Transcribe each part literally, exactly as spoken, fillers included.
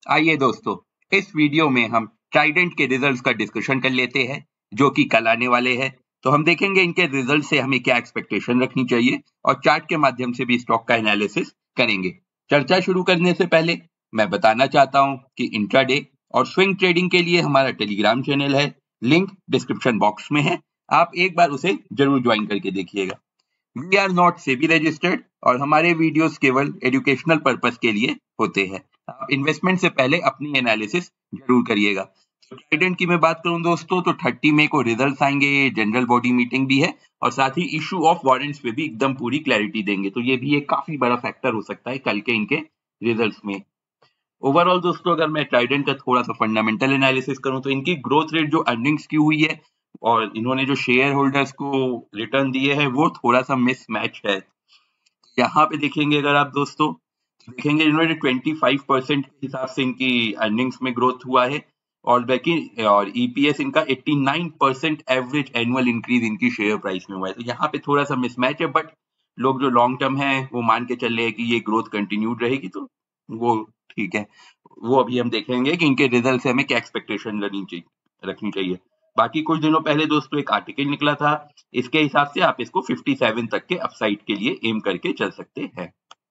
आइए दोस्तों, इस वीडियो में हम ट्राइडेंट के रिजल्ट्स का डिस्कशन कर लेते हैं, जो कि कल आने वाले हैं। तो हम देखेंगे इनके रिजल्ट से हमें क्या एक्सपेक्टेशन रखनी चाहिए और चार्ट के माध्यम से भी स्टॉक का एनालिसिस करेंगे। चर्चा शुरू करने से पहले मैं बताना चाहता हूं कि इंट्राडे और स्विंग ट्रेडिंग के लिए हमारा टेलीग्राम चैनल है, लिंक डिस्क्रिप्शन बॉक्स में है। आप एक बार उसे जरूर ज्वाइन करके देखिएगा। We are not SEBI registered और हमारे वीडियोस केवल एजुकेशनल पर्पस के लिए होते हैं। आप इन्वेस्टमेंट से पहले अपनी एनालिसिस जरूर करिएगा। तो ट्राइडेंट की मैं बात करूं दोस्तों तो तीस मई को रिजल्ट्स आएंगे, जनरल बॉडी मीटिंग भी है और साथ ही इशू ऑफ वारंट्स पे भी एकदम पूरी क्लैरिटी देंगे। तो ये भी एक काफी बड़ा फैक्टर हो सकता है कल के इनके रिजल्ट्स में। ओवरऑल दोस्तों अगर मैं ट्राइडेंट का थोड़ा सा फंडामेंटल एनालिसिस करूं तो इनकी ग्रोथ रेट जो अर्निंग्स की हुई है और इन्होंने जो शेयर होल्डर्स को रिटर्न दिए हैं वो थोड़ा सा मिसमैच है। यहाँ पे देखेंगे अगर आप दोस्तों तो देखेंगे इन्होंने पच्चीस परसेंट के हिसाब से इनकी अर्निंग्स में ग्रोथ हुआ है और बाकी और ईपीएस इनका नवासी परसेंट एवरेज एनुअल इंक्रीज इनकी शेयर प्राइस में हुआ है। तो यहाँ पे थोड़ा सा मिसमैच है, बट लोग जो लॉन्ग टर्म है वो मान के चल रहे हैं कि ये ग्रोथ कंटिन्यूड रहेगी, तो वो ठीक है। वो अभी हम देखेंगे कि इनके रिजल्ट से हमें क्या एक्सपेक्टेशन रखनी चाहिए रखनी चाहिए बाकी कुछ दिनों पहले दोस्तों एक आर्टिकल निकला था, इसके हिसाब से आप इसको सत्तावन तक के अपसाइड के लिए एम करके चल सकते हैं।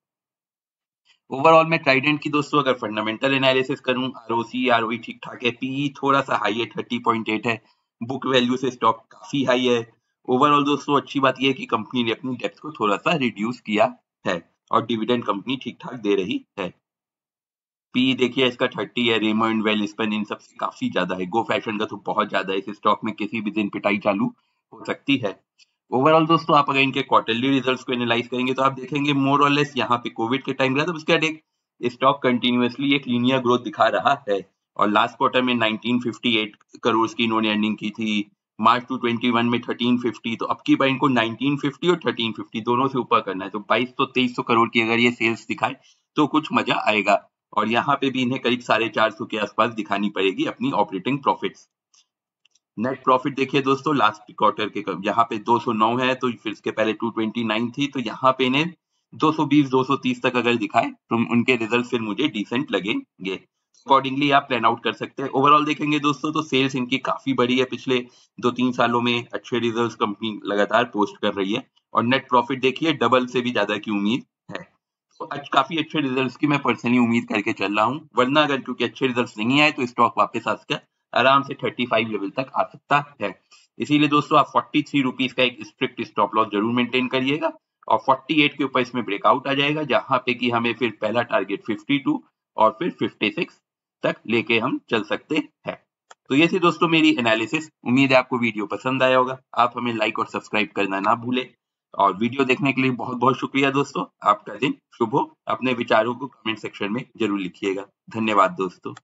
ओवरऑल मैं ट्राइडेंट की दोस्तों अगर फंडामेंटल एनालिसिस करूं, आरओसी आरओई ठीक ठाक है, पीई थोड़ा सा हाई है, तीस पॉइंट आठ है, बुक वैल्यू से स्टॉक काफी हाई है। ओवरऑल दोस्तों अच्छी बात यह है कि कंपनी ने अपनी डेप्थ को थोड़ा सा रिड्यूस किया है और डिविडेंड कंपनी ठीक ठाक दे रही है। पी देखिए इसका तीस है, रेमंड वेलस्पन इन सब से काफी ज्यादा है, गो फैशन का तो बहुत ज्यादा है। इस स्टॉक में किसी भी दिन पिटाई चालू हो सकती है। ओवरऑल दोस्तों आप अगर इनके क्वार्टरली रिजल्ट्स को एनालाइज करेंगे तो आप देखेंगे मोर और लेस यहाँ पे कोविड के टाइम रहा था, उसके बाद एक स्टॉक कंटिन्यूअसली एक लीनियर ग्रोथ दिखा रहा है और लास्ट क्वार्टर में नाइनटीन फिफ्टी एट करोड़ की इन्होंने अर्निंग की थी, मार्च टू ट्वेंटी वन में थर्टीन फिफ्टी, तो अब की बार इनको नाइनटीन फिफ्टी और थर्टीन फिफ्टी दोनों से ऊपर करना है। तो बाईस सौ तेईस सौ करोड़ की अगर ये सेल्स दिखाए तो कुछ मजा आएगा और यहाँ पे भी इन्हें करीब साढ़े चार सौ के आसपास दिखानी पड़ेगी अपनी ऑपरेटिंग प्रॉफिट्स। नेट प्रॉफिट देखिए दोस्तों लास्ट क्वार्टर के यहाँ पे दो सौ नौ है, तो फिर इसके पहले दो सौ उनतीस थी, तो यहाँ पे इन्हें दो सौ बीस दो सौ तीस तक अगर दिखाए तो उनके रिजल्ट फिर मुझे डिसेंट लगेंगे। अकॉर्डिंगली आप प्लान आउट कर सकते हैं। ओवरऑल देखेंगे दोस्तों तो सेल्स इनकी काफी बड़ी है, पिछले दो तीन सालों में अच्छे रिजल्ट्स कंपनी लगातार पोस्ट कर रही है और नेट प्रॉफिट देखिए डबल से भी ज्यादा की उम्मीद है। तो आज काफी अच्छे रिजल्ट्स की मैं पर्सनली उम्मीद करके चल रहा हूँ, वरना अगर क्योंकि अच्छे रिजल्ट्स नहीं आए तो स्टॉक वापस आ सकता है, आराम से पैंतीस लेवल तक आ सकता है। इसीलिए दोस्तों आप तैंतालीस रुपीस का एक स्ट्रिक्ट स्टॉप लॉस जरूर मेंटेन करिएगा और अड़तालीस के ऊपर इसमें ब्रेकआउट आ जाएगा, जहां पे कि हमें फिर पहला टारगेट बावन और फिर छप्पन तक लेके हम चल सकते हैं। तो ये थी दोस्तों मेरी एनालिसिस। उम्मीद है आपको वीडियो पसंद आया होगा। आप हमें लाइक और सब्सक्राइब करना ना भूलें और वीडियो देखने के लिए बहुत बहुत शुक्रिया दोस्तों। आपका दिन शुभ हो। अपने विचारों को कमेंट सेक्शन में जरूर लिखिएगा। धन्यवाद दोस्तों।